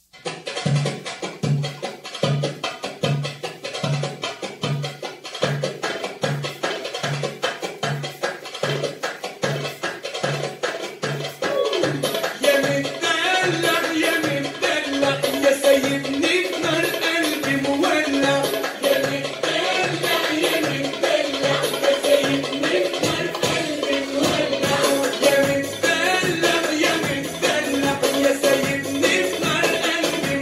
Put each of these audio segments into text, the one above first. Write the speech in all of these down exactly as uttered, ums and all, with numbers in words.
يا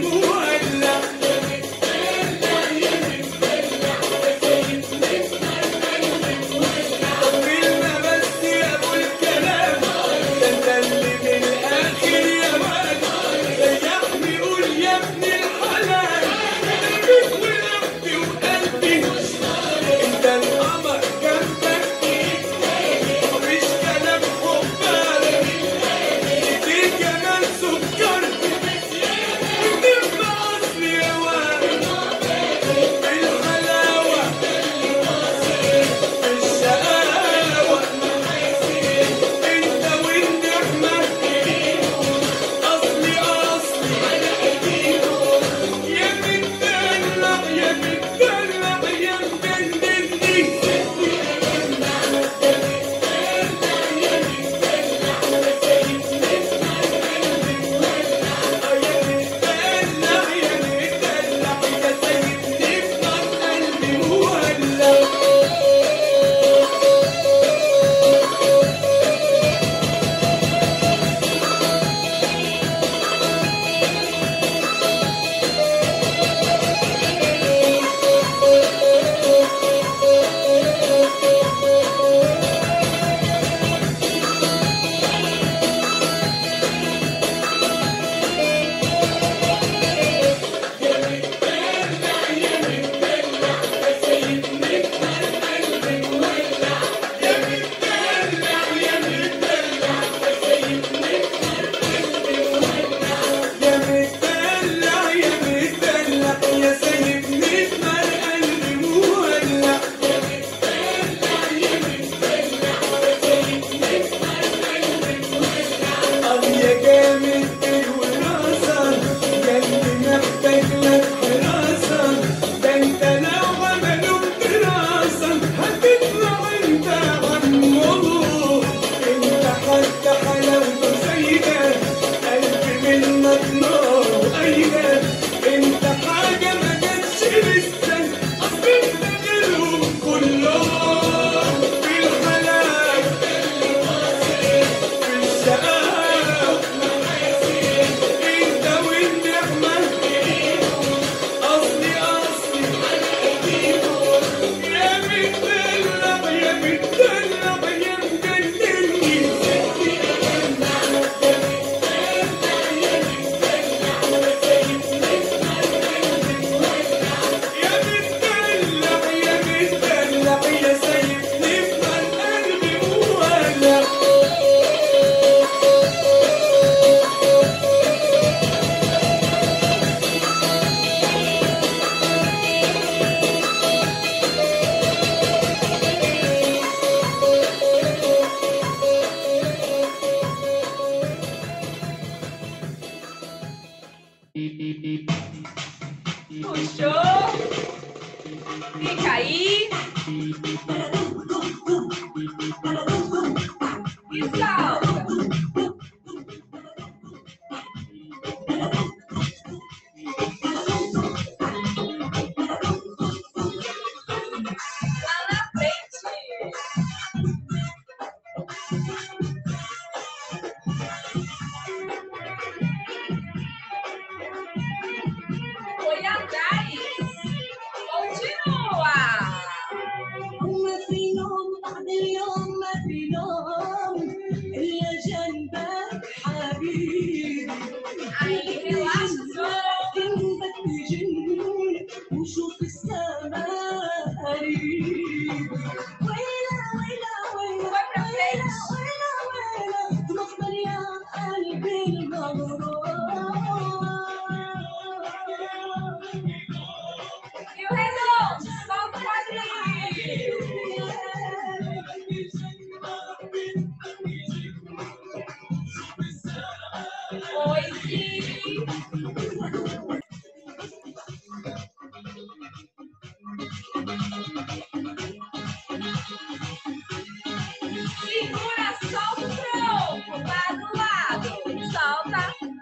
Segura, solta o tronco, lado, lado, solta.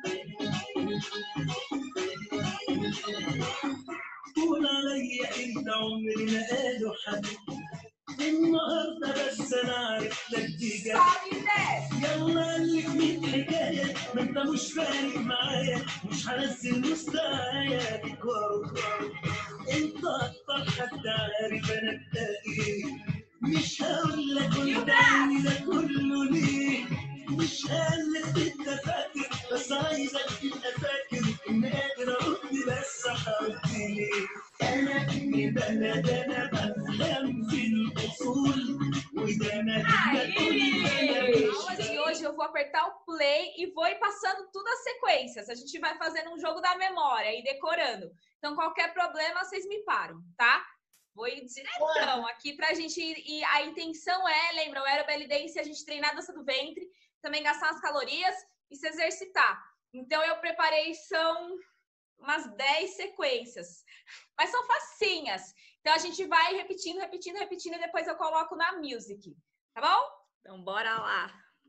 طول عليا انت عمري ما قالوا حد النهارده بس انا عرفت لك دي جت Sobe e desce. يلا قلك ميت حكايه ما انت مش فارق معايا مش هنزل مستوايا كوارو كوارو انت اكتر حد عارف انا بتاعي مش هقول لك قلت عني ده كله ليه مش هقلك انت فاكر بس عايزك تبقى فاكر ان قادر ارد بس حاولت ليه انا ابن بلد انا بفهم في الاصول وده انا Aí! Hoje, hoje eu vou apertar o play e vou ir passando tudo as sequências. A gente vai fazendo um jogo da memória e decorando. Então, qualquer problema, vocês me param, tá? Vou ir diretão aqui pra gente ir. E a intenção é, lembra, o Aero Belly Dance, a gente treinar a dança do ventre, também gastar as calorias e se exercitar. Então, eu preparei, são umas dez sequências. Mas são facinhas. Então, a gente vai repetindo, repetindo, repetindo e depois eu coloco na music. Tá bom? Então, bora lá.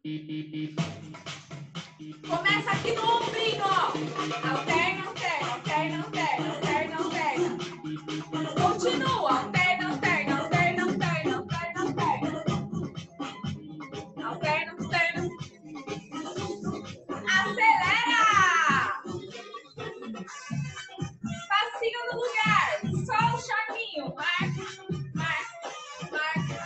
Começa aqui no ombrinho, ó. Alterna, alterna, alterna, alterna, alterna, alterna. Continua. Alterna, alterna, alterna, alterna, alterna, alterna. Alterna, alterna. Acelera! Passinho no lugar. Só o charminho. Marca, marca, marca.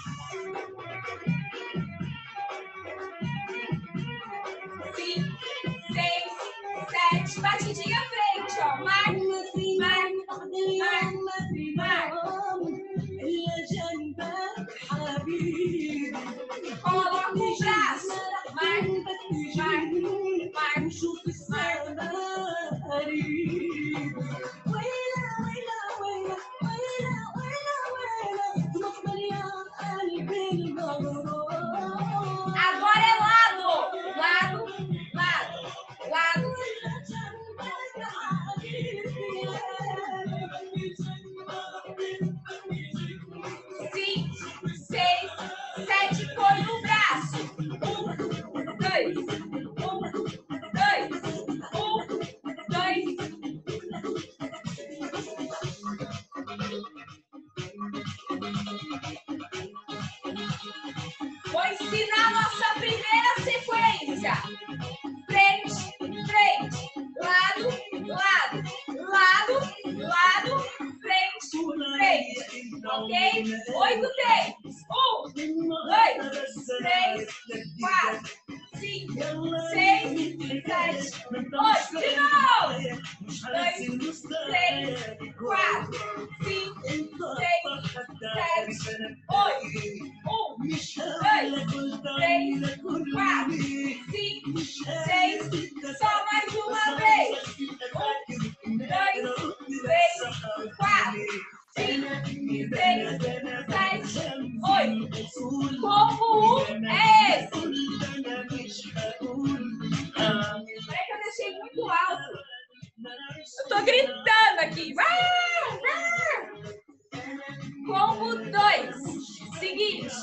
Cinco, seis, sete. Batidinha à frente, ó. Marca, marca, marca, marca. Coloca o braço. Marca, marca, marca, agora é lado, lado, lado, lado. Cinco, seis, sete, põe no braço. Um, dois, um, dois, um, dois. Vou ensinar a nossa primeira sequência. Frente, frente, lado, lado, lado, lado, frente, frente. Ok? Oito tempos. Um, dois, três, quatro, cinco, seis, sete, oito. De novo. Dois, três, quatro, cinco, seis, sete, oito. Um, dois, três, quatro, cinco, seis. Só mais uma vez. Um, dois, três, quatro, cinco, seis, sete, oito. Combo um é esse. Peraí que eu deixei muito alto. Eu tô gritando aqui. Combo dois. Seguinte.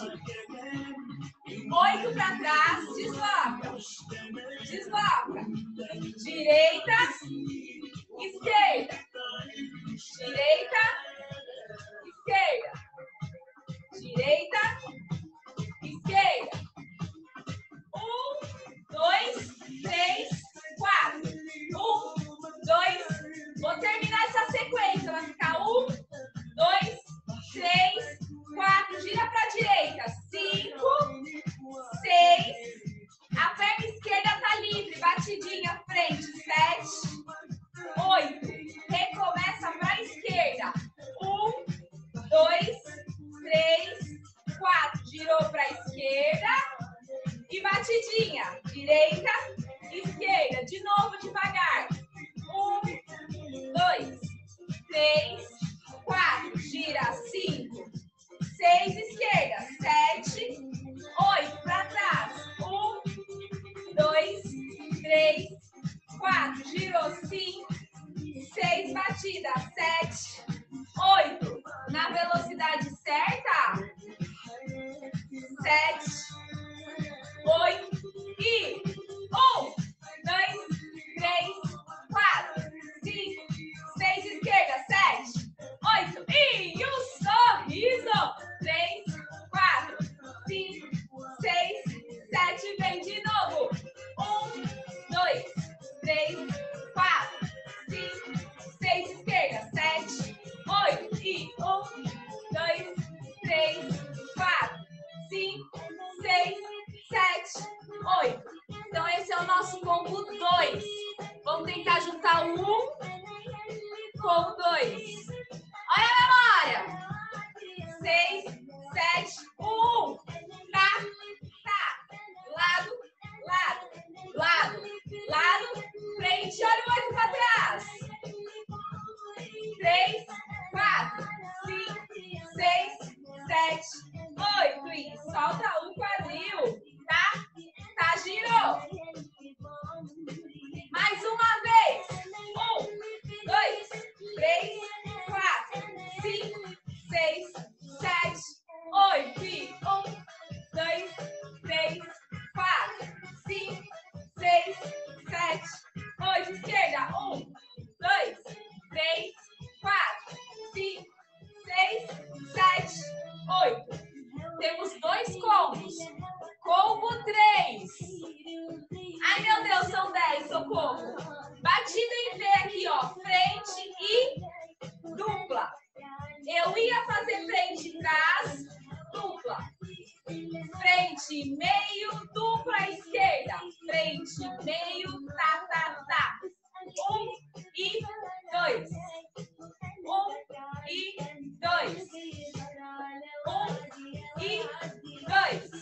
Oito para trás. Desloca. Desloca. Direita. Esquerda. Direita. Esquerda. Direita. Esquerda. Um, dois, três, quatro. Um, dois. Vou terminar essa sequência. Vai ficar um, dois, três, quatro. Gira para a direita. Cinco, seis. A perna esquerda tá livre. Batidinha, frente. Sete, oito. Recomeça para a esquerda. Um, dois, três, quatro. Girou para a esquerda. E batidinha. Direita, esquerda. De novo, devagar. Um, dois, três, quatro. Gira. Cinco, seis, esquerda. Sete, oito. Para trás. Um, dois, três, quatro. Girou. Cinco, o nosso combo dois. Vamos tentar juntar o um com o dois. Olha a memória. seis, sete, um. Tá, tá. Lado, lado, lado, lado. Frente, olha o oito para trás. três, quatro, cinco, seis, sete, oito. E solta o quadril. Tá? Tá, girou. Mais uma vez. Um, dois, três, quatro, cinco, seis, sete, oito. E um, dois, três, quatro, cinco, seis, sete, oito. Esquerda. Um, dois, três, quatro, cinco, seis, sete, oito. Temos dois combos. Combo três. Ai, meu Deus, são dez. Socorro. Batida em V aqui, ó. Frente e dupla. Eu ia fazer frente e trás, dupla. Frente, meio, dupla, esquerda. Frente, meio, tá, tá, tá. Um e dois. Um e dois. Um e dois.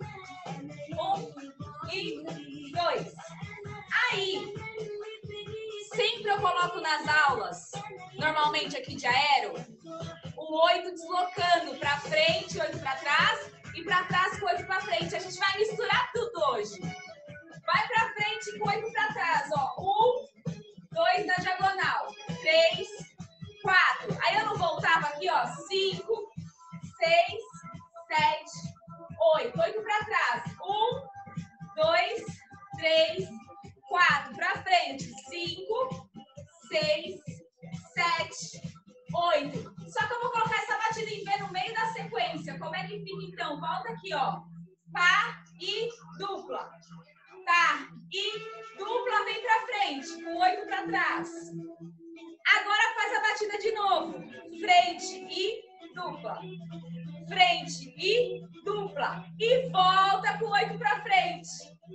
Um e dois. Aí, sempre eu coloco nas aulas, normalmente aqui de aero, o oito deslocando para frente, oito para trás, e para trás com oito para frente. A gente vai misturar tudo hoje. Vai para frente com oito para trás, ó. Um, dois na diagonal. Três, quatro. Aí eu não voltava aqui, ó. Cinco, seis, sete, oito. Oito para trás. Um, dois, três, quatro. Para frente. Cinco, seis, sete, oito. Só que eu vou colocar essa batida em V no meio da sequência. Como é que fica então? Volta aqui, ó. Pá e dupla. Tá. E dupla vem pra frente. Com oito pra trás. Agora faz a batida de novo. Frente e dupla. Frente e dupla. E volta com oito pra frente.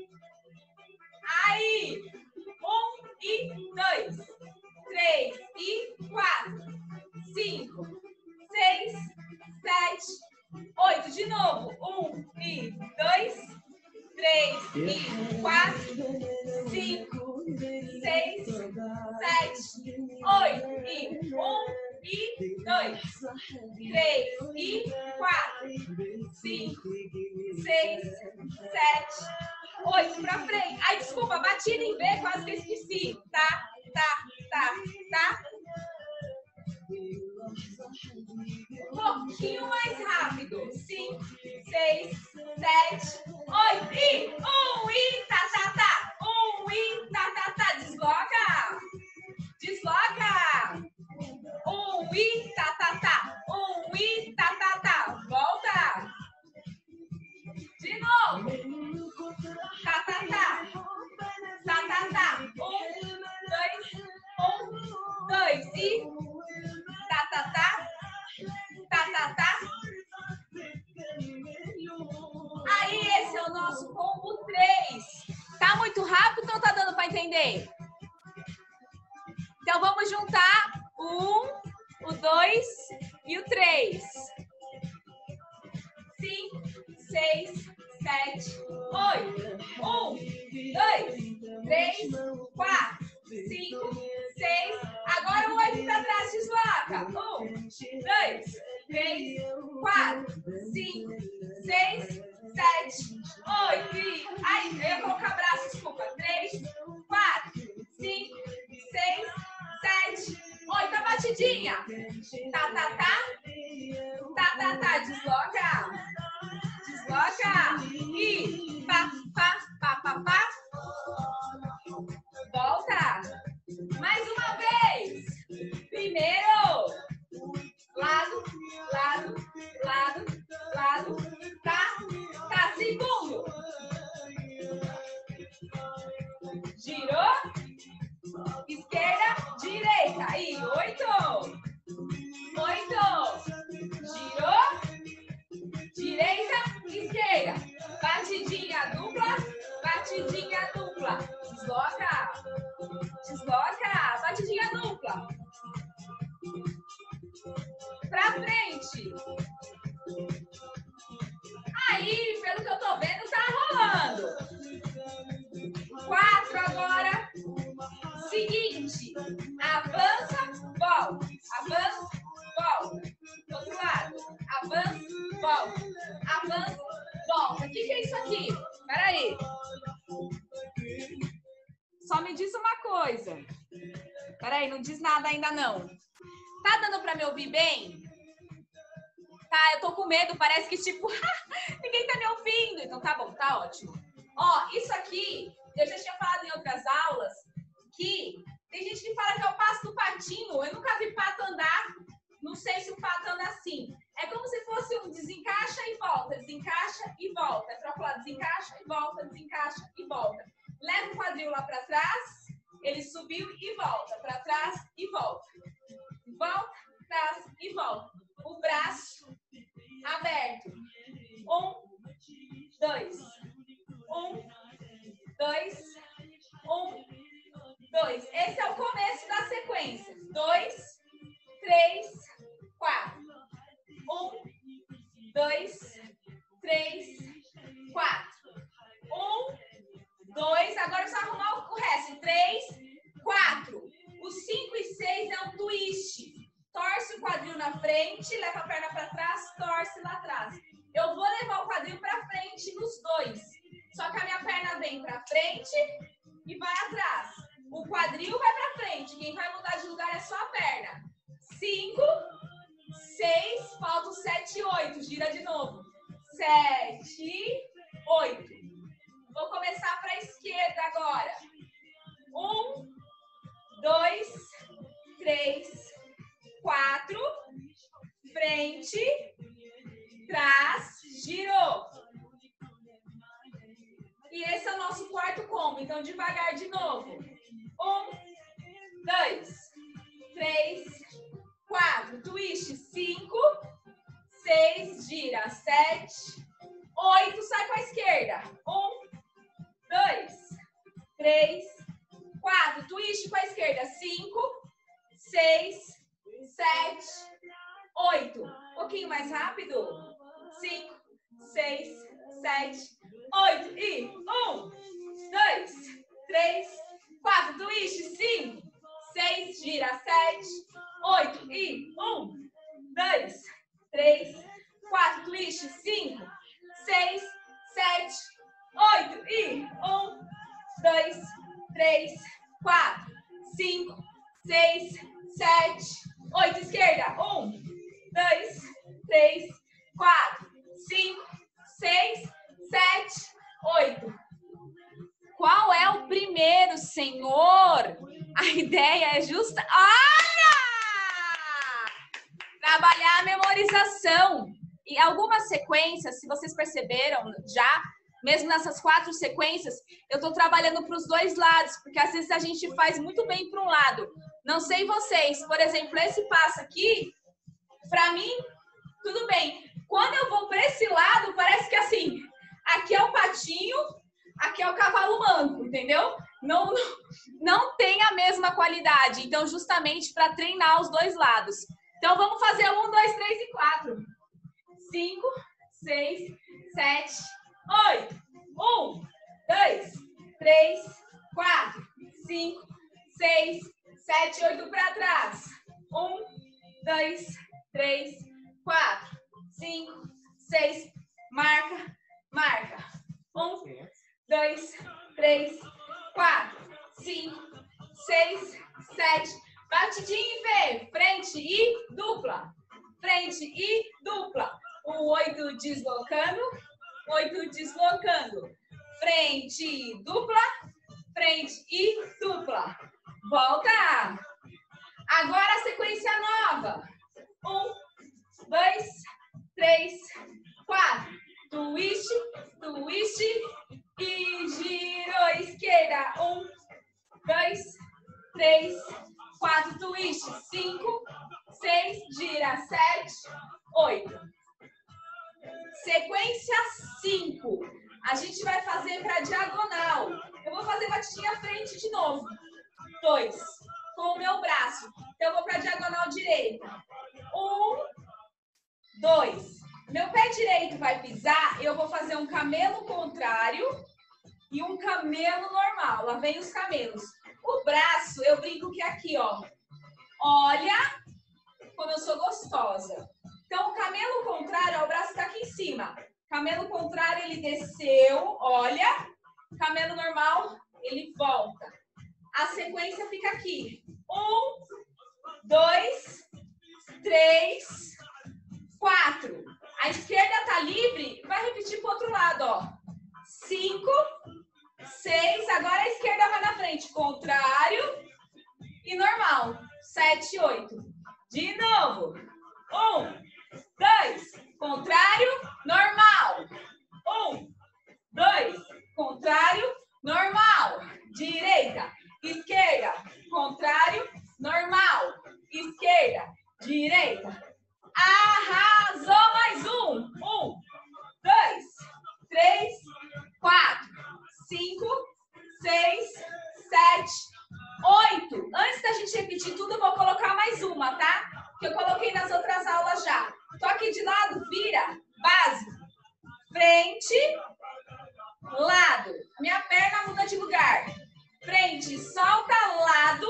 Aí. Um e dois. Três e quatro. Cinco. Seis. Sete. Oito. De novo. Um e dois. Três e quatro. Cinco. Seis. Sete. Oito. E um e dois. Três e quatro. Cinco. Seis. Sete. Oito pra frente. Ai, desculpa, batida em V, quase que esqueci. Tá, tá, tá, tá. Um pouquinho mais rápido. Cinco, seis, sete, oito. E um, e tá, tá, tá. Um, e tá, tá, tá. Desloca. Desloca. Um, e tá, tá, tá. Um, e tá, tá, tá. Volta. De novo. Tá, tá, tá. Tá, tá, tá. Um, dois, um, dois. E tá, tá, tá. Tá, tá, tá. Aí, esse é o nosso combo três. Tá muito rápido ou tá dando para entender? Então, vamos juntar o um, o dois e o três. cinco, seis, sete, oito. um, dois, três, quatro, cinco, seis. Agora o oito para trás, desloca. um, dois, três, quatro, cinco, seis, sete, oito. E aí, eu ia colocar braço, desculpa. três, quatro, cinco, seis, sete, oito. A batidinha. Tá, tá, tá. Tá, tá, tá. Desloca. Desloca. E pá, pá, pá, pá, pá. Volta. Mais uma vez. Primeiro. Lado, lado, lado, lado. Tá, tá. Segundo. Girou. Esquerda, direita. E oito. Oito. Girou. Direita, esquerda. Batidinha dupla. Batidinha dupla. Desloca. Desloca. Batidinha dupla. Pra frente. Aí, pelo que eu tô vendo, tá rolando. Quatro agora. Seguinte. Avança, volta. Avança, volta. Do outro lado. Avança, volta. Avança, volta. O que, que é isso aqui? Peraí. Só me diz uma coisa. Peraí, não diz nada ainda não. Tá dando pra me ouvir bem? Tá, eu tô com medo, parece que tipo, ninguém tá me ouvindo. Então tá bom, tá ótimo. Ó, isso aqui, eu já tinha falado em outras aulas, que tem gente que fala que é o passo do patinho. Eu nunca vi pato andar, não sei se o pato anda assim. É como se fosse um desencaixa e volta, desencaixa e volta. É pra falar desencaixa e volta, desencaixa e volta. Leva o quadril lá pra trás, ele subiu e volta, pra trás e volta. Volta, trás e volta. O braço aberto. Um, dois. Um, dois. Um, dois. Esse é o começo da sequência. Dois, três, quatro. Um, dois, três, quatro. Um, dois. Agora precisa arrumar o resto. Três, quatro. O cinco e seis é um twist. Torce o quadril na frente, leva a perna para trás, torce lá atrás. Eu vou levar o quadril para frente nos dois. Só que a minha perna vem para frente e vai atrás. O quadril vai para frente. Quem vai mudar de lugar é só a perna. Cinco, seis, falta o sete e oito. Gira de novo. Sete, oito. Vou começar para a esquerda agora. Um, dois, três, quatro, frente, trás, girou. E esse é o nosso quarto combo. Então, devagar de novo. Um, dois, três, quatro, twist, cinco, seis, gira, sete, oito, sai com a esquerda. Um, dois, três, quatro, twist com a esquerda. Cinco, seis, sete, oito. Um pouquinho mais rápido. Cinco, seis, sete, oito. E um, dois, três, quatro. Twist. Cinco, seis, gira. Sete, oito. E um, dois, três, quatro. Twist. Cinco, seis, sete, oito. E um, dois, três, quatro, cinco, seis, sete, oito. Esquerda. Um, dois, três, quatro, cinco, seis, sete, oito. Qual é o primeiro, senhor? A ideia é justa. Olha! Trabalhar a memorização. E algumas sequências, se vocês perceberam já, mesmo nessas quatro sequências, eu estou trabalhando para os dois lados, porque às vezes a gente faz muito bem para um lado. Não sei vocês, por exemplo, esse passo aqui, para mim, tudo bem. Quando eu vou para esse lado, parece que assim, aqui é o patinho, aqui é o cavalo manco, entendeu? Não, não, não tem a mesma qualidade. Então, justamente para treinar os dois lados. Então, vamos fazer um, dois, três e quatro. Cinco, seis, sete, oito. Um, dois, três, quatro, cinco, seis, sete, oito para trás. Um, dois, três, quatro, cinco, seis. Marca, marca. Um, dois, três, quatro, cinco, seis, sete. Batidinha e V. Frente e dupla. Frente e dupla. O oito deslocando. Oito deslocando. Frente e dupla. Frente e dupla. Volta. Agora a sequência nova. Um, dois, três, quatro. Twist, twist e girou. Esquerda. Um, dois, três, quatro. Twist. Cinco, seis, gira. Sete, oito. Sequência cinco. a gente vai fazer para diagonal. Eu vou fazer batidinha à frente de novo. Dois. Com o meu braço. Então, eu vou para diagonal direita. Um, dois. Meu pé direito vai pisar, eu vou fazer um camelo contrário e um camelo normal. Lá vem os camelos. O braço, eu brinco que é aqui, ó. Olha como eu sou gostosa. Então, o camelo contrário, ó, o braço tá aqui em cima. Camelo contrário, ele desceu, olha. Camelo normal, ele volta. A sequência fica aqui. Um, dois, três, quatro. A esquerda tá livre, vai repetir pro outro lado, ó. Cinco, seis, agora a esquerda vai na frente. Contrário e normal. Sete, oito. De novo. Um, dois, contrário, normal. Um, dois, contrário, normal. Direita, esquerda, contrário, normal. Esquerda, direita. Arrasou, mais um. Um, dois, três, quatro, cinco, seis, sete, oito. Antes da gente repetir tudo, eu vou colocar mais uma, tá? Que eu coloquei nas outras aulas já. Tô aqui de lado, vira, básico. Frente, lado. Minha perna muda de lugar. Frente, solta, lado.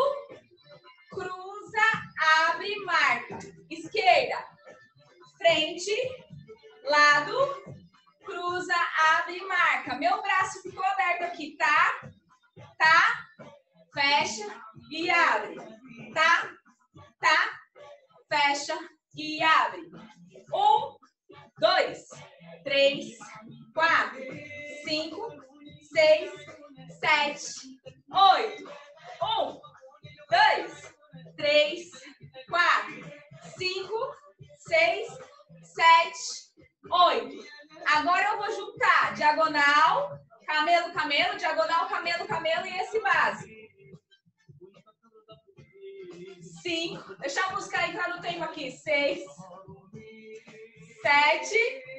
Cruza, abre, marca. Esquerda. Frente, lado, cruza, abre, marca. Meu braço ficou aberto aqui, tá? Tá? Fecha e abre. Tá? Tá? Fecha e abre. Um, dois, três, quatro, cinco, seis, sete, oito. Um, dois, três, quatro, cinco, seis, sete, oito. Agora eu vou juntar diagonal, camelo, camelo, diagonal, camelo, camelo e esse básico. Cinco. Deixa a música entrar no tempo aqui. Seis, sete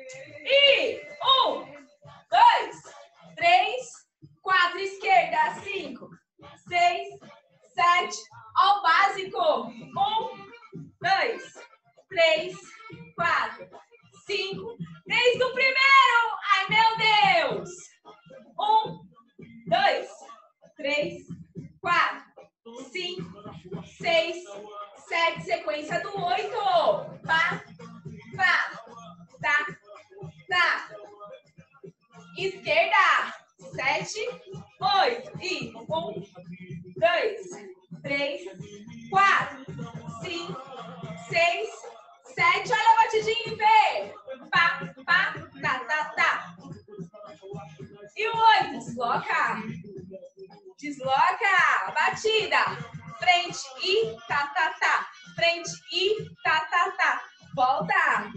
e um, dois, três, quatro. Esquerda. Cinco, seis, sete. Ao básico. Um, dois, três, quatro, cinco. Desde o primeiro. Ai, meu Deus. Um, dois, três, quatro, cinco, seis, sete. Sequência do oito. Pá, pá, tá, tá. Esquerda. Sete, oito. E um, dois, três, quatro, cinco, seis, sete. Olha a batidinha em V. Pá, pá, tá, tá, tá. E o oito. Desloca. Desloca. Batida. Frente e tá, tá, tá. Frente e tá, tá, tá. Volta.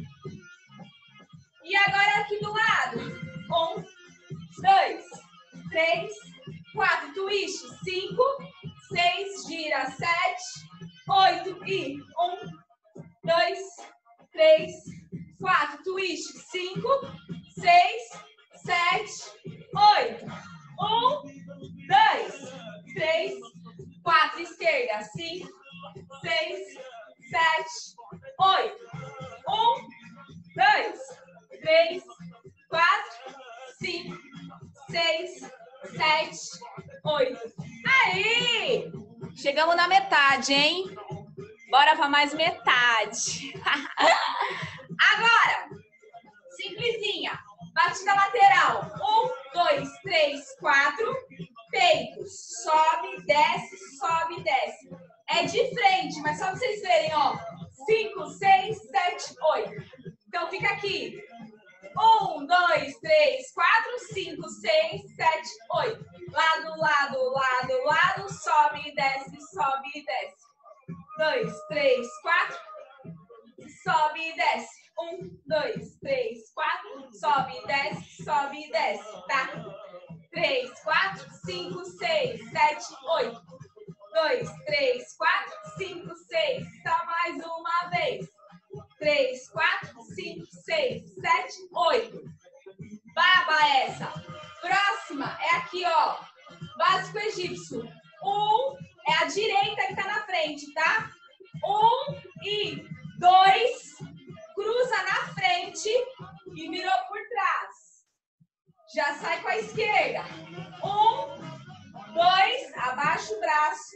E agora aqui do lado. Um, dois, três, quatro. Twist. Cinco, seis. Gira. Sete, oito. E um, dois, três, quatro. Twist. Cinco, seis, sete, oito. Um, dois, três, quatro. Esquerda. Cinco, seis, sete, oito. Um, dois, três, quatro, cinco, seis, sete, oito. Aí! Chegamos na metade, hein? Bora para mais metade. Agora, simplesinha. Batida lateral. Um, dois, três, quatro. Peito. Sobe, desce, sobe, desce. É de frente, mas só para vocês verem, ó. Cinco, seis, sete, oito. Então, fica aqui. Um, dois, três, quatro, cinco, seis, sete, oito. Lado, lado, lado, lado. Sobe e desce, sobe e desce. Dois, três, quatro. Sobe e desce. Um, dois, três, quatro. Sobe e desce, sobe e desce. Tá? Três, quatro, cinco, seis, sete, oito. Dois, três, quatro, cinco, seis. Só mais uma vez. Três, quatro, cinco, seis, sete, oito. Baba essa. Próxima é aqui, ó. Básico egípcio. Um é a direita que tá na frente, tá? Um e dois. Cruza na frente e virou por trás. Já sai com a esquerda. Um, dois, abaixa o braço.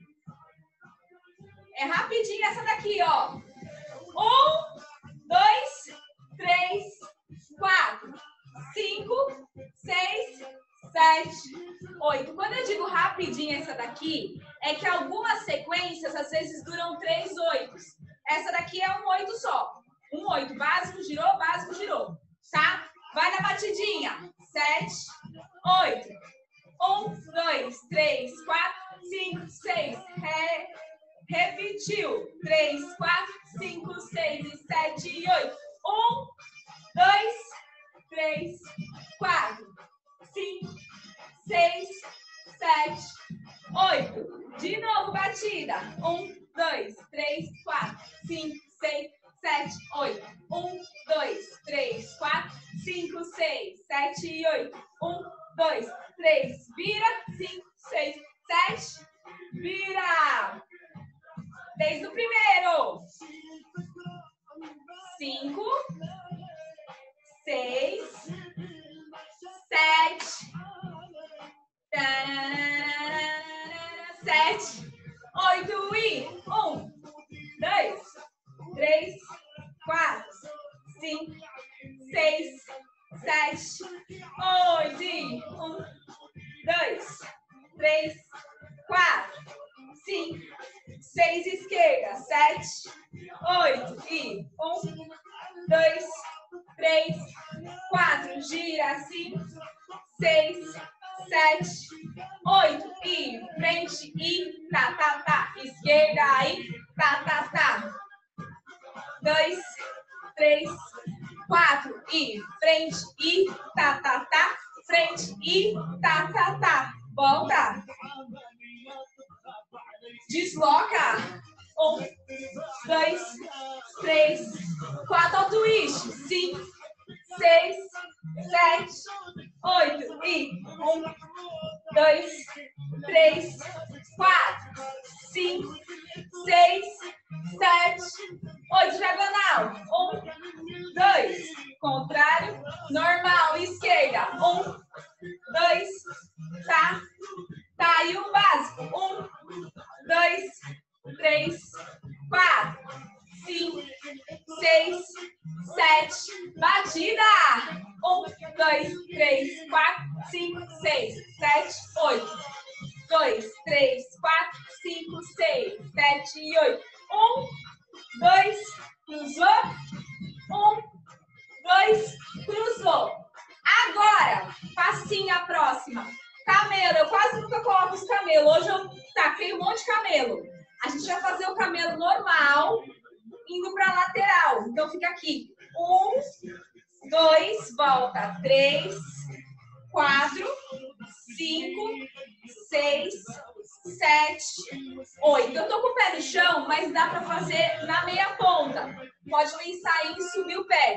É rapidinho essa daqui, ó. Um, dois, três, quatro, cinco, seis, sete, oito. Quando eu digo rapidinho essa daqui, é que algumas sequências às vezes duram três oitos. Essa daqui é um oito só. Um oito. Básico, girou, básico, girou. Tá? Vai na batidinha. Sete, oito. Um, dois, três, quatro, cinco, seis. Re, repetiu. Três, quatro, cinco, seis, sete e oito. Um, dois, três, quatro, cinco, seis, sete, oito. De novo, batida. Um, dois, três, quatro, cinco, seis, sete, oito. Um, dois, três, quatro, cinco, seis, sete e oito. Um, dois, três, vira. Cinco, seis, sete, vira. Desde o primeiro. Cinco, seis, sete, sete, oito e um, dois, três, quatro, cinco, seis, sete, oito e um, dois, três, quatro, cinco, seis, esquerda, sete, oito e um, dois, três, quatro, gira, cinco, seis, sete, oito e frente e tá, tá, tá, esquerda e tá, tá, tá. Dois, três, quatro e frente e tá, tá, tá, frente e tá, tá, tá. Volta. Desloca. Um, dois, três, quatro, ao twist. Cinco, seis, sete, oito e um, dois, três, quatro, cinco, seis, sete, oito, diagonal. Um, dois, contrário, normal, esquerda. Um, dois, tá, tá, e o básico. Um, dois, três, quatro, cinco, seis, sete, batida. Um, dois, três, quatro, cinco, seis, sete, oito. Dois, três, quatro, cinco, seis, sete e oito. Um, dois, cruzou. Um, dois, cruzou. Agora, passinho a próxima. Camelo, eu quase nunca coloco os camelos. Hoje eu taquei um monte de camelo. A gente vai fazer o camelo normal, indo para a lateral. Então, fica aqui. Um, dois, volta. Três, quatro, cinco, seis, sete, oito. Eu tô com o pé no chão, mas dá para fazer na meia ponta. Pode pensar em subir o pé.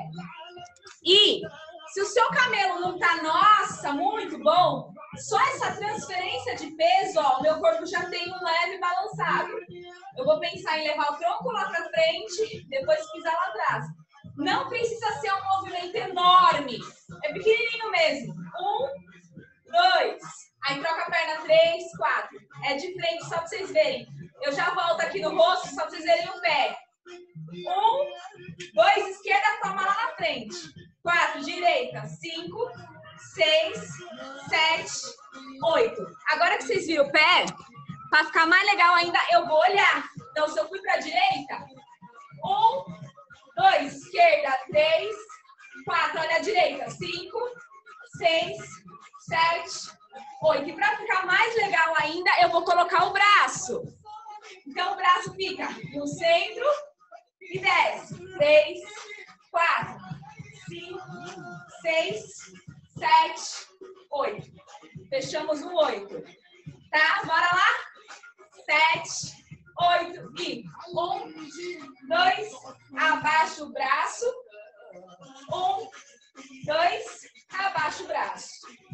E se o seu camelo não tá, nossa, muito bom, só essa transferência de peso, ó, o meu corpo já tem um leve balançado. Eu vou pensar em levar o tronco lá pra frente, depois pisar lá atrás. Não precisa ser um movimento enorme, é pequenininho mesmo. Um, dois, aí troca a perna, três, quatro. É de frente, só pra vocês verem. Eu já volto aqui no rosto, só pra vocês verem o pé. Um, dois, esquerda, toma lá na frente. Quatro, direita. Cinco, seis, sete, oito. Agora que vocês viram o pé, para ficar mais legal ainda, eu vou olhar. Então, se eu fui para a direita, um, dois, esquerda, três, quatro, olha a direita. Cinco, seis, sete, oito. E para ficar mais legal ainda, eu vou colocar o braço. Então, o braço fica no centro e desce. Três, quatro, cinco, seis, sete, oito. Fechamos o oito. Tá? Bora lá? Sete, oito e um, dois, abaixa o braço. Um, dois, abaixa o braço.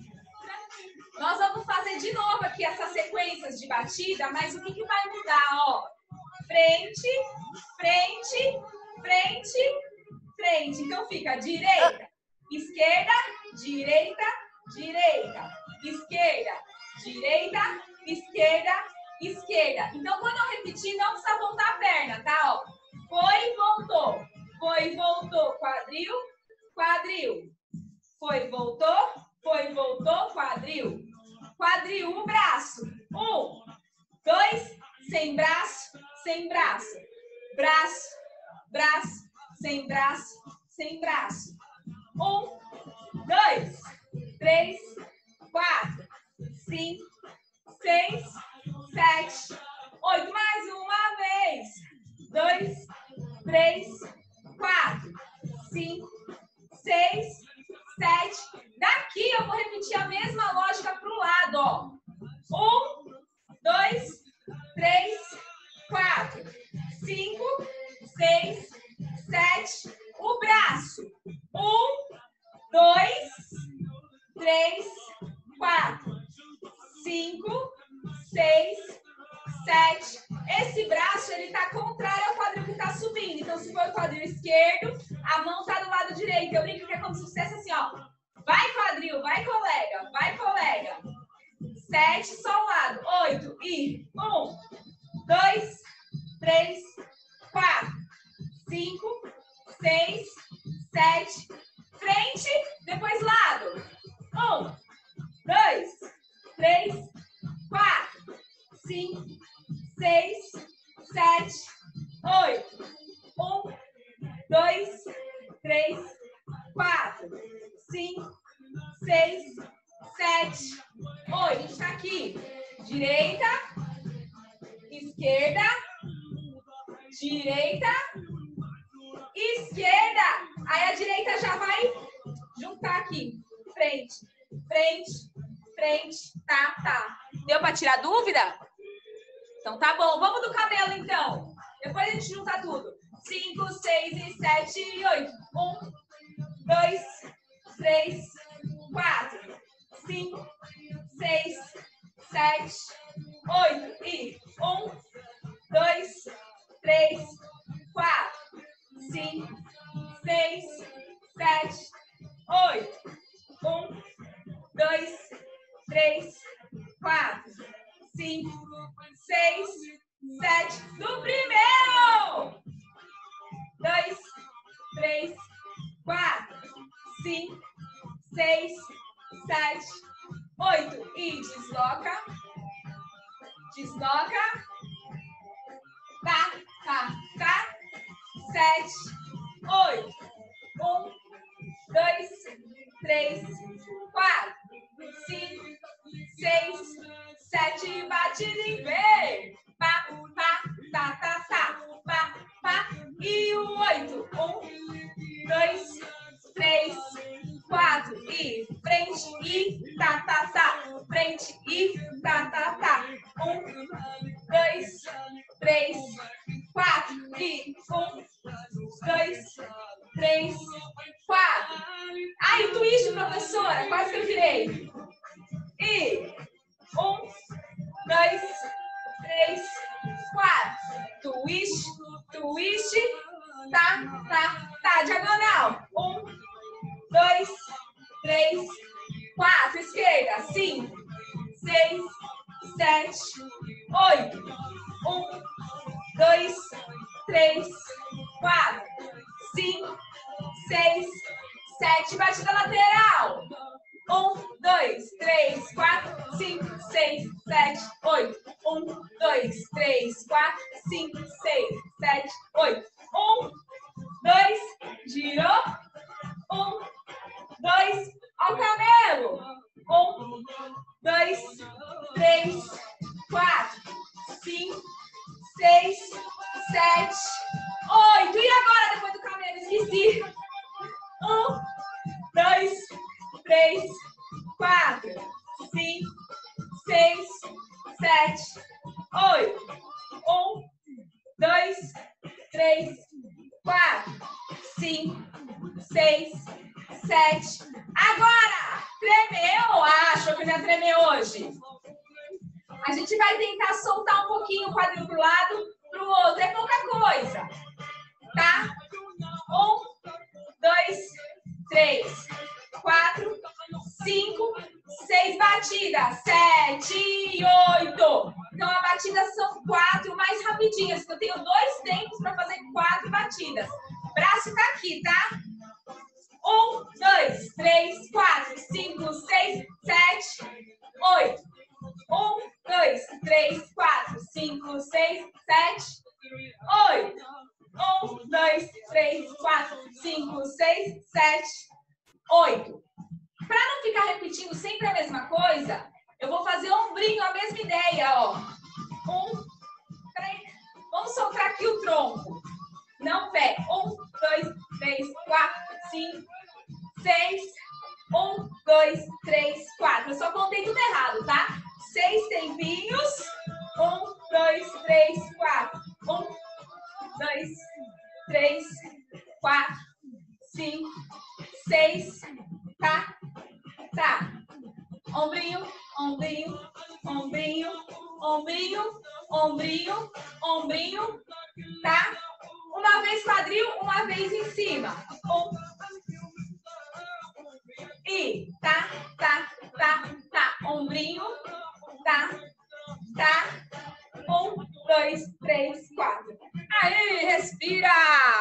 Nós vamos fazer de novo aqui essas sequências de batida, mas o que, que vai mudar, ó? Frente, frente, frente, frente. Então fica direita, esquerda, direita, direita, esquerda, direita, esquerda, esquerda. Então quando eu repetir, não precisa voltar a perna, tá? Ó, foi, voltou, foi, voltou, quadril, quadril, foi, voltou, foi, voltou, quadril, quadril, o braço, um, dois, sem braço, sem braço, braço, braço, sem braço, sem braço, um, dois, três, quatro, cinco, seis, sete, oito, mais uma vez, dois, três, quatro, cinco, seis, sete, daqui eu vou repetir a mesma lógica para o lado, ó, um, dois, três, quatro, cinco, seis, sete, o braço, um, dois, três, quatro, cinco, seis, sete. Esse braço, ele tá contrário ao quadril que tá subindo. Então, se for o quadril esquerdo, a mão tá do lado direito. Eu brinco que é como se fosse assim, ó. Vai, quadril, vai, colega, vai, colega. Sete, só um lado. Oito, e um, dois, três, quatro, cinco, seis, sete, frente, depois lado. Um, dois, três, quatro, cinco, seis, sete, oito. Um, dois, três, quatro, cinco, seis, sete, oito. A gente está aqui. Direita, esquerda, direita, esquerda. Aí a direita já vai juntar aqui. Frente, frente, frente. Tá, tá. Deu para tirar dúvida? Então tá bom. Vamos do cabelo, então. Depois a gente junta tudo. Cinco, seis e sete e oito. Um, dois, três, quatro, cinco, seis, sete, oito. E um, dois, três, quatro, cinco, seis, sete, oito. Um, dois, três, quatro, cinco, seis, sete. Do primeiro! Dois, três, quatro, cinco, seis, sete, oito. E desloca, desloca, tá, tá, tá, sete, oito. Um, dois, três, quatro, cinco, seis, sete, batida em V. Pá, pá, tá, tá, tá, pá, pá. E o oito. Um, dois, três, quatro. E frente e tá, tá, tá. Frente e tá, tá, tá. Um, dois, três, quatro. E um, dois, três, quatro. Ai, o twist, professora. Quase que eu virei. E um, dois, três, quatro. Twist, twist. Tá, tá, tá. Diagonal. Um, dois, três, quatro. Esquerda. Cinco, seis, sete, oito. Um, dois, três, quatro, cinco, seis, sete. Batida lateral. Um, dois, três, quatro, cinco, seis, sete, oito. Um, dois, três, quatro, cinco, seis, sete, oito. Um, dois, girou. Um, dois, ao cabelo. Um, dois, três, quatro, cinco, seis, sete, oito. E agora, depois do cabelo? Esqueci. Um, dois, três, quatro, cinco, seis, sete, oito. Um, dois, três, quatro, cinco, seis, sete. Agora, A gente vai tentar soltar um pouquinho o quadril para um lado, para o outro. É pouca coisa, tá? Um, dois, três, quatro, cinco, seis batidas. Sete, oito. Então, a batida são quatro mais rapidinhas. Eu tenho dois tempos para fazer quatro batidas. Braço tá aqui, tá? Um, dois, três, quatro, cinco, seis, sete, oito. Um, dois, três, quatro, cinco, seis, sete, oito. Um, dois, três, quatro, cinco, seis, sete, oito. Para não ficar repetindo sempre a mesma coisa, eu vou fazer ombrinho, a mesma ideia, ó. Um, três. Vamos soltar aqui o tronco. Não pé. Um, dois, três, quatro, cinco, seis. Um, dois, três, quatro. Eu só contei tudo errado, tá? Seis tempinhos. Um, dois, três, quatro. Um, dois, três, quatro, cinco, seis. Tá? Tá. Ombrinho, ombrinho, ombrinho, ombrinho, ombrinho, ombrinho. Tá? Uma vez quadril, uma vez em cima. Um. E tá, tá, tá, tá. Ombrinho. Tá, tá. Um, dois, três, quatro. Aí, respira.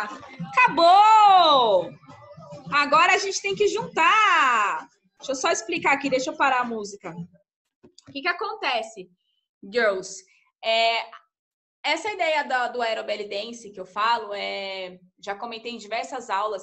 Acabou. Agora a gente tem que juntar. Deixa eu só explicar aqui, deixa eu parar a música. O que que acontece, girls? É, essa ideia do, do aerobelly dance que eu falo, é, já comentei em diversas aulas,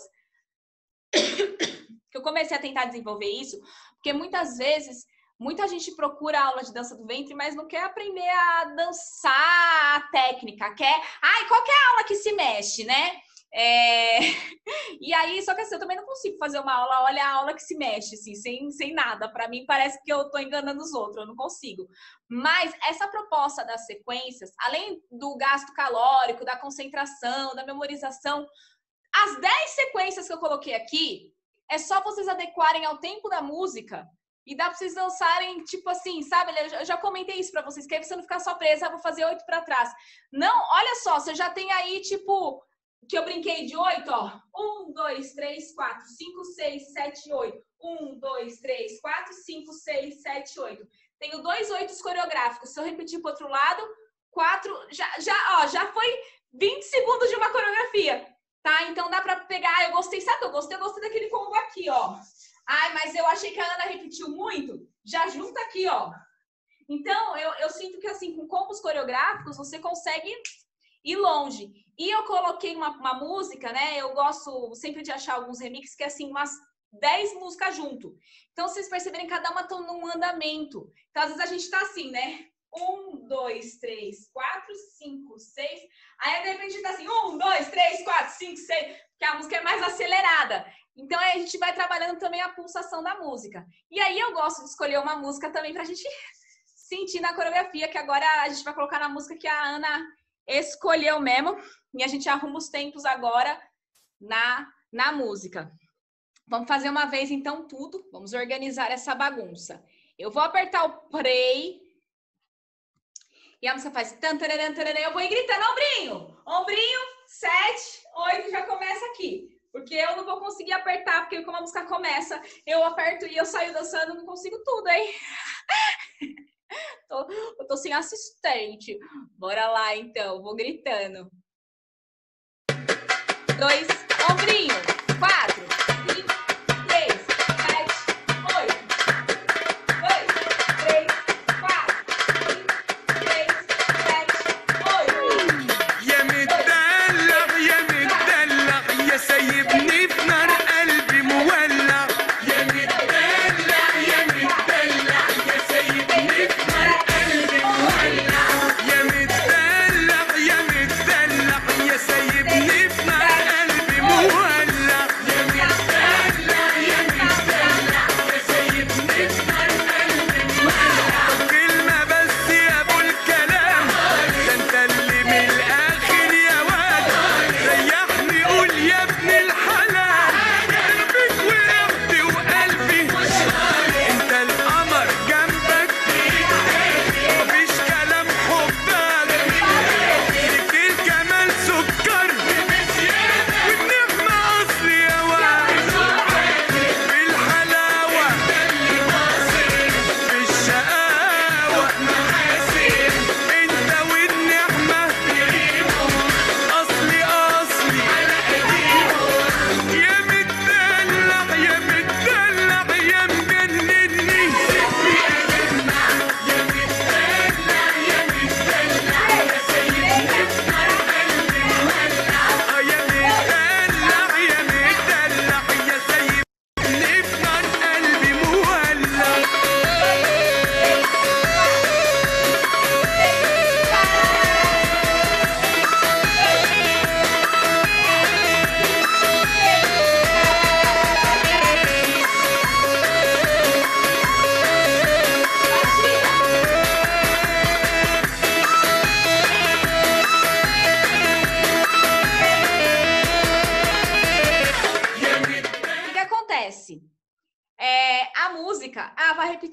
que eu comecei a tentar desenvolver isso, porque muitas vezes, muita gente procura aula de dança do ventre, mas não quer aprender a dançar a técnica, quer... Ai, qual que é a aula que se mexe, né? É... E aí, só que assim, eu também não consigo fazer uma aula, olha a aula que se mexe, assim, sem, sem nada. Para mim, parece que eu tô enganando os outros, eu não consigo. Mas essa proposta das sequências, além do gasto calórico, da concentração, da memorização, as dez sequências que eu coloquei aqui, é só vocês adequarem ao tempo da música e dá para vocês dançarem, tipo assim, sabe? Eu já comentei isso para vocês, que aí você não ficar só presa, ah, vou fazer oito para trás. Não, olha só, você já tem aí, tipo... que eu brinquei de oito, ó. Um, dois, três, quatro, cinco, seis, sete, oito. Um, dois, três, quatro, cinco, seis, sete, oito. Tenho dois oitos coreográficos. Se eu repetir pro outro lado, quatro, já, já, ó, já foi vinte segundos de uma coreografia, tá? Então dá pra pegar, eu gostei, sabe que eu gostei? Eu gostei daquele combo aqui, ó. Ai, mas eu achei que a Ana repetiu muito. Já junta aqui, ó. Então, eu, eu sinto que assim, com combos coreográficos, você consegue... ir longe. E eu coloquei uma, uma música, né? Eu gosto sempre de achar alguns remixes que é assim, umas dez músicas junto. Então, vocês perceberem, cada uma tá num andamento. Então, às vezes a gente tá assim, né? Um, dois, três, quatro, cinco, seis. Aí, de repente, tá assim, um, dois, três, quatro, cinco, seis. Porque a música é mais acelerada. Então, aí a gente vai trabalhando também a pulsação da música. E aí, eu gosto de escolher uma música também pra gente sentir na coreografia, que agora a gente vai colocar na música que a Ana... escolheu mesmo, e a gente arruma os tempos agora na, na música. Vamos fazer uma vez, então, tudo. Vamos organizar essa bagunça. Eu vou apertar o play. E a música faz... Tan, tararam, tararam, eu vou ir gritando, ombrinho. Ombrinho, sete, oito, já começa aqui. Porque eu não vou conseguir apertar, porque como a música começa, eu aperto e eu saio dançando, não consigo tudo, hein? Tô, eu tô sem assistente. Bora lá, então. Vou gritando. Dois, ombrinho. Quatro, cinco, seis, sete, oito. Dois, três, quatro, cinco, seis, sete, oito. يا مدلع يا مدلع يا سايبني في نار قلبي مولع يا مدلع يا مدلع يا سايبني في نار قلبي مولع يا مدلع يا مدلع يا سايبني في نار قلبي مولع يا مدلع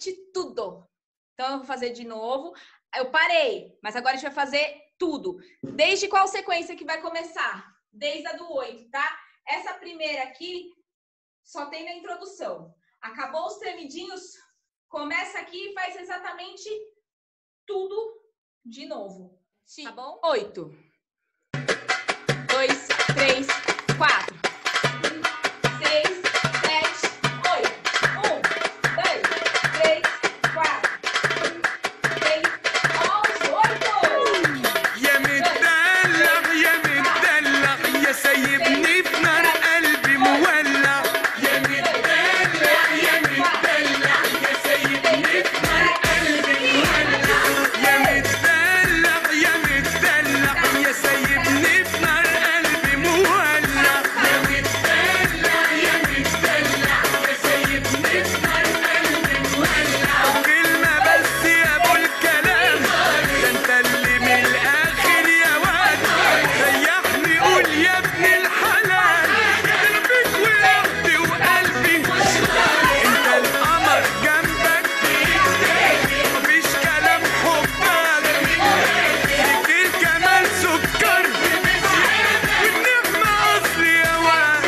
repetir tudo. Então, eu vou fazer de novo. Eu parei, mas agora a gente vai fazer tudo. Desde qual sequência que vai começar? Desde a do oito, tá? Essa primeira aqui só tem na introdução. Acabou os tremidinhos, começa aqui e faz exatamente tudo de novo. Tá bom? Oito. Dois, três, quatro. Seis, sete, oito. Um, dois, três, quatro. Seis, onze, oito. يا متدلع يا متدلع يا سايبني في نار قلبي مولع يا متدلع يا متدلع يا سايبني في نار قلبي مولع يا متدلع يا متدلع يا سايبني في نار قلبي مولع يا متدلع يا متدلع يا سايبني في نار قلبي مولع كلمة بس يا ابو الكلام ده انت اللي من الاخر يا واد ريحني قول يا ابن الحلال قلبك وقلبي وقلبي انت القمر جنبك مفيش كلام حبك ليك الجمال سكر والنعمة اصل يا واد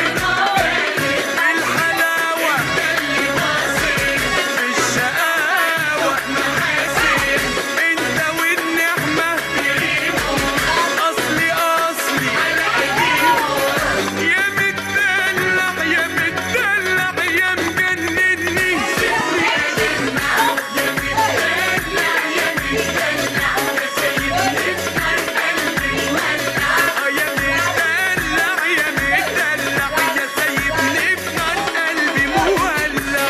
الحلاوة في الشقاوة انت والنعمة اصلي اصلي يا متدلع يا متدلع يا مجنني يا متدلع يا متدلع يا سيدني في نار قلبي مولع يا متدلع يا متدلع يا سيدني في نار قلبي مولع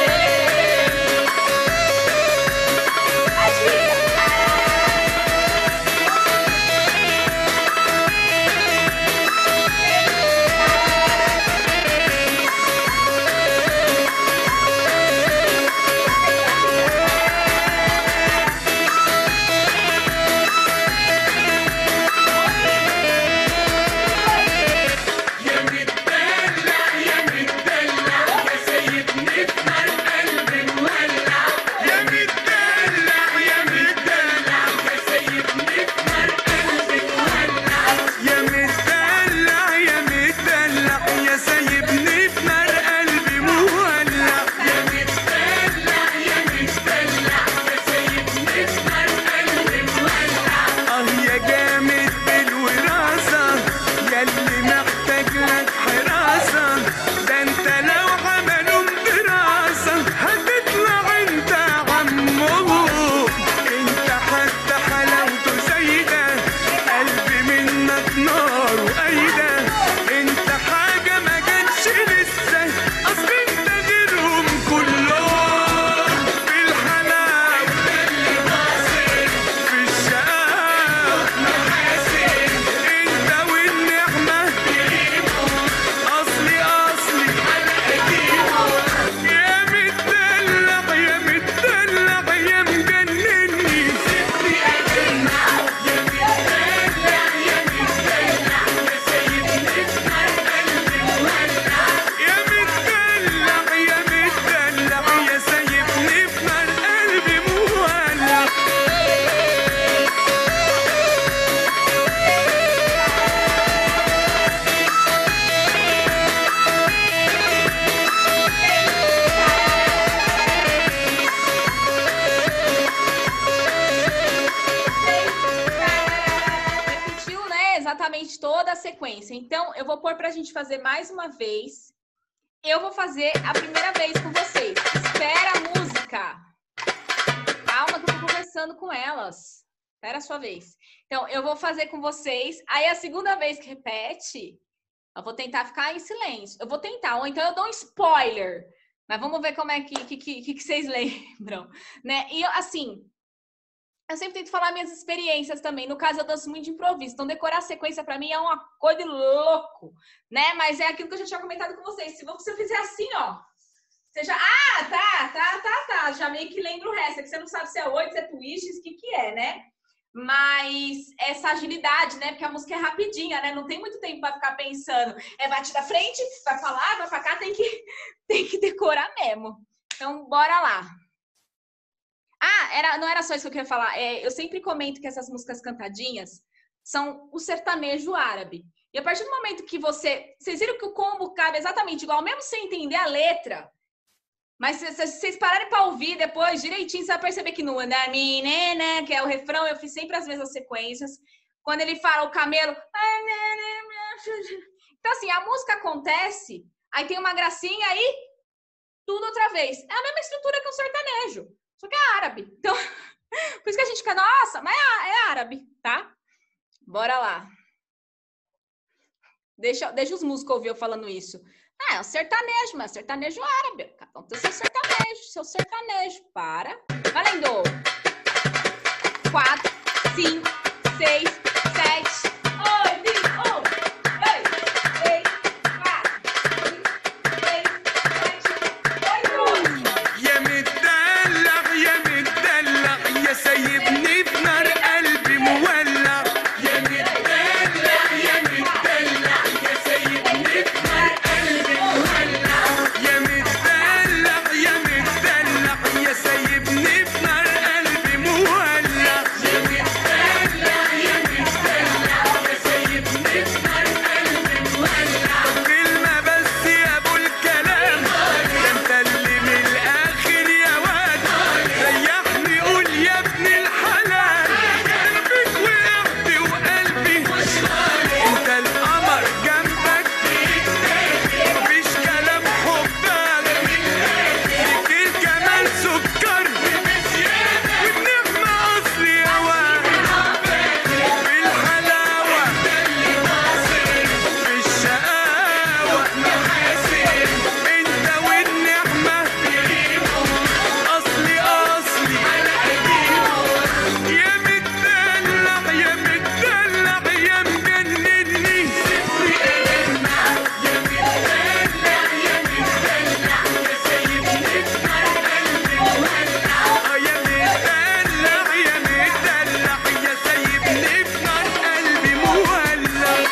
يا متدلع يا متدلع يا سيدني في نار قلبي مولع يا متدلع يا متدلع يا سيدني في نار قلبي مولع يا متدلع يا متدلع يا سيبني في نار قلبي مولع يا متدلع يا متدلع يا سيبني في نار قلبي مولع اه يا جامد بالوراثة ياللي محتاج لك حراسة ده انت لو عملوا دراسة هتطلع انت عمهم انت حتى حلاوته زايدة قلبي منك نار وقايدة انت حاجة ما جاتش لسه اصل انت غيرهم كلهم في الحلاوة في الشقاوة انت والنعمة اصلي اصلي يا متدلع يا متدلع يا مجنني يا متدلع يا متدلع يا سيدني في نار قلبي مولع يا متدلع يا متدلع يا سيبني في نار قلبي مولع Repetiu, né? Exatamente toda a sequência. Então, eu vou pôr pra gente fazer mais uma vez. Eu vou fazer a primeira vez com vocês. Espera a música. Calma que eu tô conversando com elas. Espera a sua vez. Então, eu vou fazer com vocês. Aí, a segunda vez que repete, eu vou tentar ficar em silêncio. Eu vou tentar, ou então eu dou um spoiler. Mas vamos ver como é que, que, que, que vocês lembram, né? E, assim, eu sempre tento falar minhas experiências também. No caso, eu danço muito de improviso. Então, decorar a sequência pra mim é uma coisa de louco, né? Mas é aquilo que eu já tinha comentado com vocês. Se você fizer assim, ó, você já... Ah, tá, tá, tá, tá. Já meio que lembra o resto. É que você não sabe se é oito, se é twist, o que que é, né? Mas essa agilidade, né? Porque a música é rapidinha, né? Não tem muito tempo pra ficar pensando. É bate da frente, vai pra lá, vai pra cá. Tem que, tem que decorar mesmo. Então, bora lá. Ah, era, não era só isso que eu queria falar. É, eu sempre comento que essas músicas cantadinhas são o sertanejo árabe. E a partir do momento que você... Vocês viram que o combo cabe exatamente igual, mesmo sem entender a letra. Mas se, se vocês pararem para ouvir depois direitinho, você vai perceber que no né, que é o refrão, eu fiz sempre as mesmas sequências. Quando ele fala o camelo... Então, assim, a música acontece, aí tem uma gracinha, aí tudo outra vez. É a mesma estrutura que um sertanejo, só que é árabe. Então, por isso que a gente fica, nossa, mas é, é árabe, tá? Bora lá. Deixa, deixa os músicos ouvir eu falando isso. Ah, é um sertanejo, mas é um sertanejo árabe. Cada um tem seu sertanejo, seu sertanejo. Para. Valendo. Quatro, cinco, seis, sete, oito, um, dois, três, quatro, cinco, seis, sete, oito. يا متدلع يا متدلع يا سايبني في نار قلبي مولع يا متدلع يا متدلع يا سايبني في نار قلبي مولع يا متدلع يا متدلع يا سايبني في نار قلبي مولع يا متدلع يا متدلع يا سايبني في نار قلبي مولع كلمة بس يا ابو الكلام ده انت اللي من الاخر يا واد ريحني قول يا ابن الحلال قلبك وقعت وقلبي انت القمر جنبك مفيش كلام حبك ليك الجمال سكر والنعمة اصل يا واد بالحلاوة في الشقاوة انت والنعمة اصلي اصلي يا متدلع يا متدلع يا مجنني يا متدلع يا متدلع يا سايبني في نار قلبي مولع اه يا متدلع يا متدلع يا سايبني في نار قلبي مولع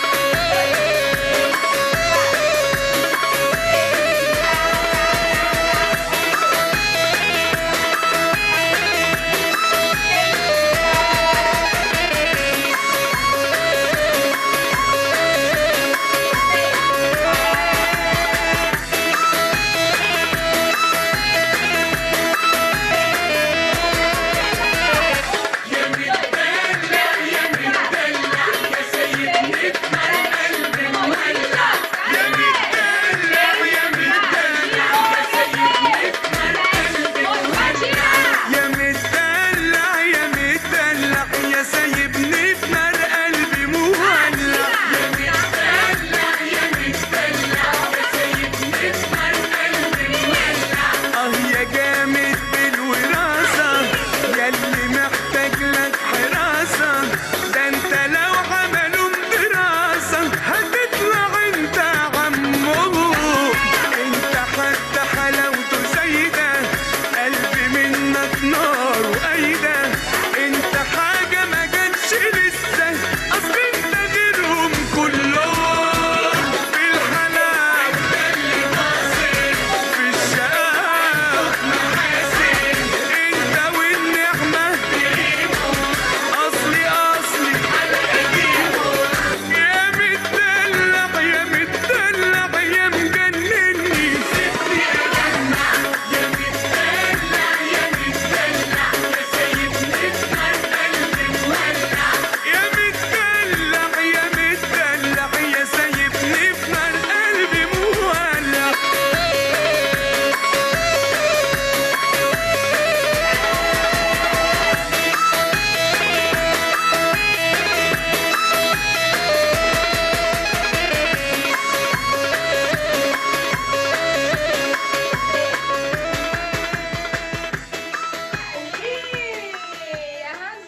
يا متدلع يا متدلع يا سايبني في نار قلبي مولع يا متدلع يا متدلع يا سايبني في نار قلبي مولع يا متدلع يا متدلع يا سايبني في نار قلبي مولع يا متدلع يا متدلع يا سايبني في نار قلبي مولع اه يا جامد بالوراثة ياللي محتاج لك حراسة ده انت لو عملوا دراسة هتطلع انت عمو انت حتى حلاوته زايدة قلبي منك نار وأيدة انت حاجة ما جاتش لسه اصل انت غيرهم كلهم في الحلاوة في الشقاوة انت والنعمة اصلي اصلي يا متدلع يا متدلع يا مجنني يا متدلع يا متدلع يا سايبني في نار قلبي مولع يا متدلع يا متدلع يا سايبني في نار قلبي مولع Ih,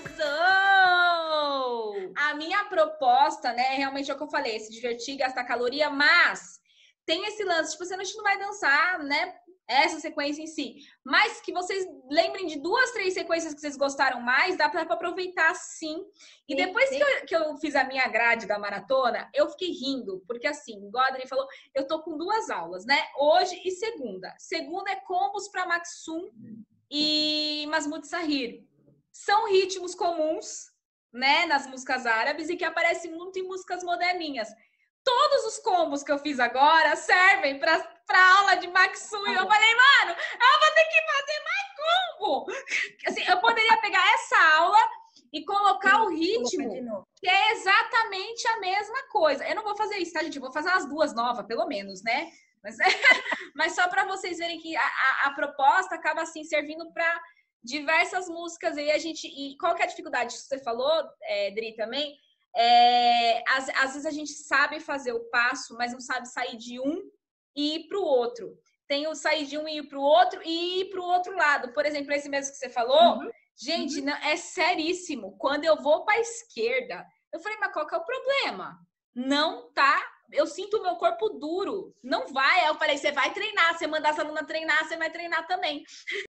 arrasou! A minha proposta, né, realmente é o que eu falei, se divertir, gastar caloria, mas tem esse lance, tipo, você não vai dançar, né, essa sequência em si, mas que vocês lembrem de duas, três sequências que vocês gostaram mais, dá pra aproveitar sim. E Sim, depois sim. que eu, que eu fiz a minha grade da maratona, eu fiquei rindo, porque assim, igual a Adri falou, eu tô com duas aulas, né, hoje e segunda. Segunda é combos pra Maxum e Masmoud Sahir. São ritmos comuns, né, nas músicas árabes e que aparecem muito em músicas moderninhas. Todos os combos que eu fiz agora servem para a aula de Maksui. Eu falei, mano, eu vou ter que fazer mais combo. Assim, eu poderia pegar essa aula e colocar o ritmo, que é exatamente a mesma coisa. Eu não vou fazer isso, tá, gente? Eu vou fazer as duas novas, pelo menos, né? Mas, mas só para vocês verem que a, a, a proposta acaba, assim, servindo para diversas músicas. E a gente... E qual que é a dificuldade que você falou, é, Dri, também? É, às, às vezes a gente sabe fazer o passo, mas não sabe sair de um e ir para o outro. Tem o sair de um e ir para o outro e ir para o outro lado. Por exemplo, esse mesmo que você falou, uhum. gente, uhum. Não, é seríssimo. Quando eu vou para a esquerda, eu falei, mas qual que é o problema? Não tá, eu sinto o meu corpo duro. Não vai. Aí eu falei, você vai treinar, você manda as alunas treinar, você vai treinar também.